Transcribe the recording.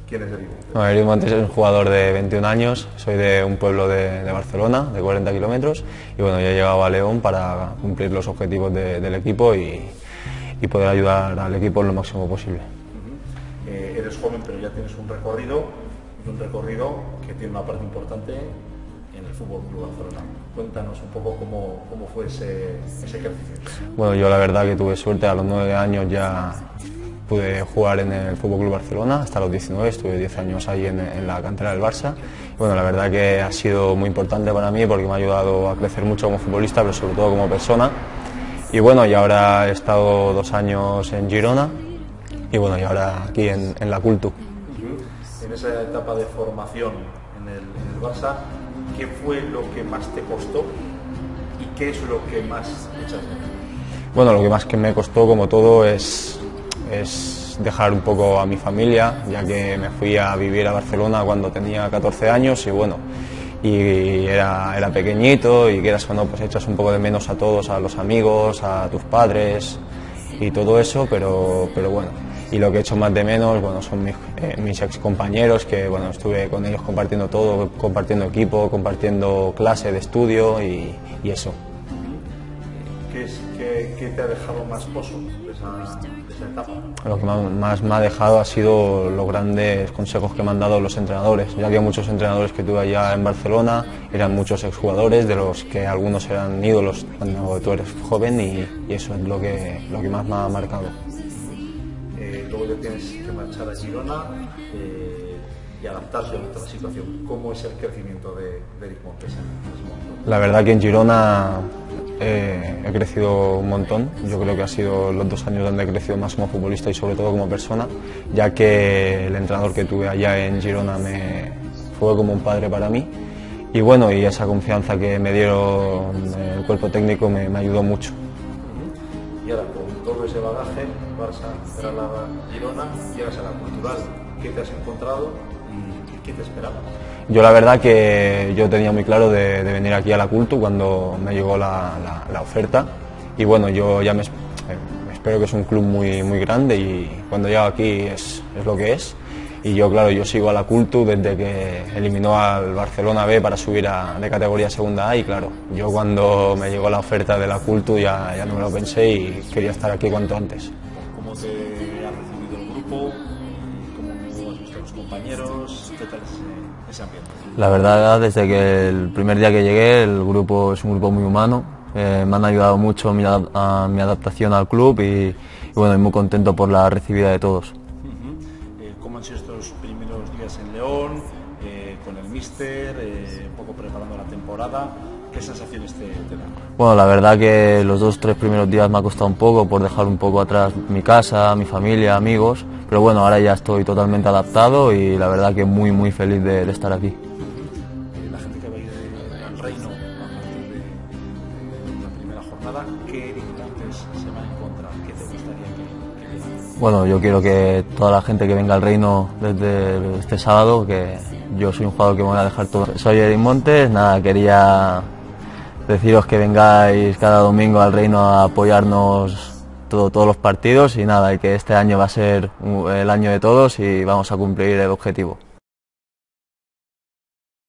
¿Quién es Eric Montes? Bueno, Eric Montes es un jugador de 21 años, soy de un pueblo de Barcelona, de 40 kilómetros, y bueno, yo he llegado a León para cumplir los objetivos del equipo y poder ayudar al equipo en lo máximo posible. Eres joven, pero ya tienes un recorrido que tiene una parte importante en el Fútbol Club Barcelona. Cuéntanos un poco cómo fue ese crecimiento. Bueno, yo la verdad que tuve suerte, a los 9 años ya pude jugar en el Fútbol Club Barcelona, hasta los 19, estuve 10 años ahí en la cantera del Barça. Y bueno, la verdad que ha sido muy importante para mí porque me ha ayudado a crecer mucho como futbolista, pero sobre todo como persona. Y bueno, y ahora he estado 2 años en Girona y bueno, y ahora aquí en la Cultu. En esa etapa de formación en el Barça, ¿qué fue lo que más te costó y qué es lo que más echas de menos? Bueno, lo que más que me costó, como todo, es dejar un poco a mi familia, ya que me fui a vivir a Barcelona cuando tenía 14 años y bueno, y era pequeñito y quieras o no, pues echas un poco de menos a todos, a los amigos, a tus padres y todo eso, pero bueno. Y lo que he hecho más de menos, bueno, son mis ex compañeros, que bueno, estuve con ellos compartiendo todo, compartiendo equipo, compartiendo clase de estudio y eso. ¿Qué te ha dejado más pozo de esa etapa? Lo que más me ha dejado ha sido los grandes consejos que me han dado los entrenadores, ya que muchos entrenadores que tuve allá en Barcelona eran muchos exjugadores, de los que algunos eran ídolos cuando tú eres joven y eso es lo que más me ha marcado. Luego ya tienes que marchar a Girona y adaptarse a otra situación. ¿Cómo es el crecimiento de Eric Montes en ese momento? La verdad que en Girona he crecido un montón. Yo creo que ha sido los 2 años donde he crecido más como futbolista y sobre todo como persona, ya que el entrenador que tuve allá en Girona fue como un padre para mí. Y bueno, y esa confianza que me dieron el cuerpo técnico me ayudó mucho. Y ahora, con todo ese bagaje, Barça, traslada a Girona, llegas a la Cultural. ¿Qué te has encontrado y qué te esperaba? Yo la verdad que yo tenía muy claro de venir aquí a la Cultu cuando me llegó la oferta y bueno, yo ya me espero que es un club muy grande y cuando llego aquí es lo que es. Y yo, claro, yo sigo a la Cultu desde que eliminó al Barcelona B para subir de categoría segunda A y claro, yo cuando me llegó la oferta de la Cultu ya no me lo pensé y quería estar aquí cuanto antes. ¿Cómo te ha recibido el grupo? ¿Cómo has visto a los compañeros? ¿Qué tal ese ambiente? La verdad, desde que el primer día que llegué, el grupo es un grupo muy humano. Me han ayudado mucho a mi adaptación al club y bueno, muy contento por la recibida de todos. ¿Cómo han sido estos primeros días en León, con el míster, un poco preparando la temporada? ¿Qué sensaciones te dan? Bueno, la verdad que los 2-3 primeros días me ha costado un poco por dejar un poco atrás mi casa, mi familia, amigos, pero bueno, ahora ya estoy totalmente adaptado y la verdad que muy feliz de estar aquí. La gente que va a ir al Reino a partir de la primera jornada, ¿qué Eric Montes se va a encontrar? ¿Qué te gustaría que viera? Bueno, yo quiero que toda la gente que venga al Reino desde este sábado, que yo soy un jugador que me voy a dejar todo. Soy Eric Montes, nada, quería deciros que vengáis cada domingo al Reino a apoyarnos todos los partidos y nada, y que este año va a ser el año de todos y vamos a cumplir el objetivo.